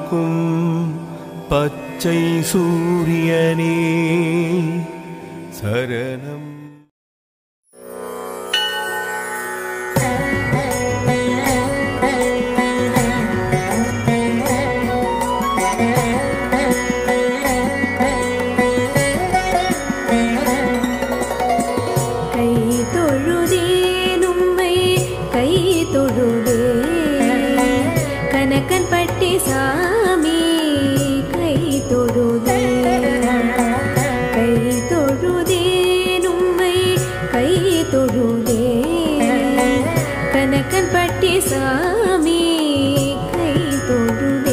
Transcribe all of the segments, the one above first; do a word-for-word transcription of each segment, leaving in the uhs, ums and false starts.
காக்கும் பச்சை சூரியனே சரணம். கனகன்பட்டி சாமி கை தொழுதே கை தொழுதே உம்மை கை தொழுதே கனகன்பட்டி சாமி கை தொழுதே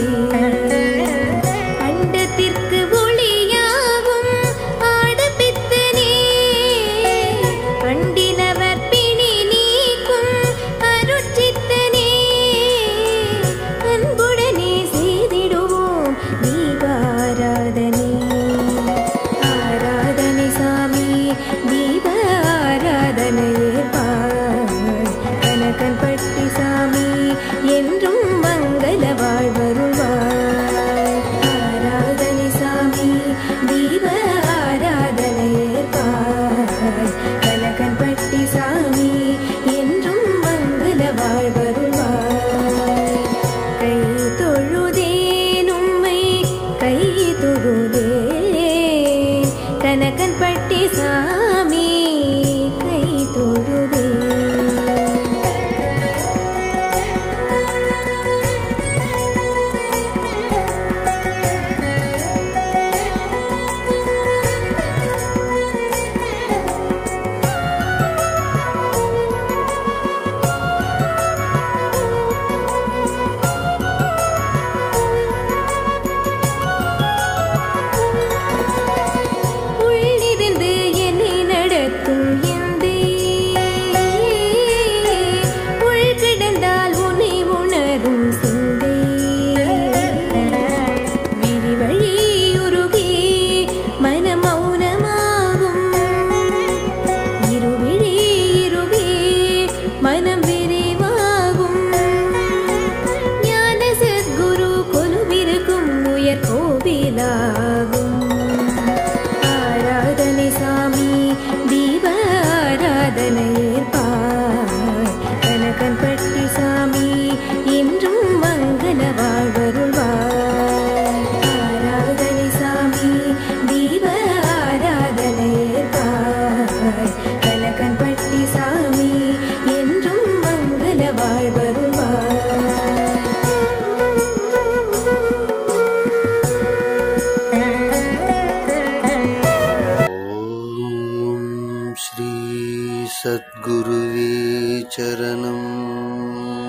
அண்டத்திற்கு ஒளியாகும் ஆடப்பித்தனே அண்டினவர் பிணி நீக்கும் அருட்சித்தனே அன்புடனே செய்திடுவோம் தீபாராதனை ஆராதனை சாமி தீப ஆராதனையே பார் கனகன்பட்டி சாமி என்றும் மங்கள வாழ்வருள்வாய் ஆராதனை சாமி தீப ஆராதனையே பார் கனகன்பட்டி சாமி என்றும் மங்கள வாழ்வருள்வாய் கை தொழுதே உம்மை கை தொழுதே கனகன்பட்டி சாமி கை தொழுதே உள்ளிருந்து என்னை நடத்தும் எந்தே உள் கிடந்தால் உன்னை உணரும் சிந்தை விரிவழி உருகி மன மௌனமாகும் இருவிழி இருகி மனம் விரிவாகும் ஞான சத்குரு கொலுவிருக்கும் உயர் கோவிலாகும் ஆராதனை சாமி தீப ஆராதனையே பார் கனகன்பட்டி சாமி என்றும் மங்கள வாழ்வருள்வாய் ஆராதனை சாமி தீப ஆராதனையே பார் கனகன்பட்டி சாமி என்றும் மங்கள வாழ்வருள்வாய் ஓம் ஸ்ரீ சத்குருவே சரணம்.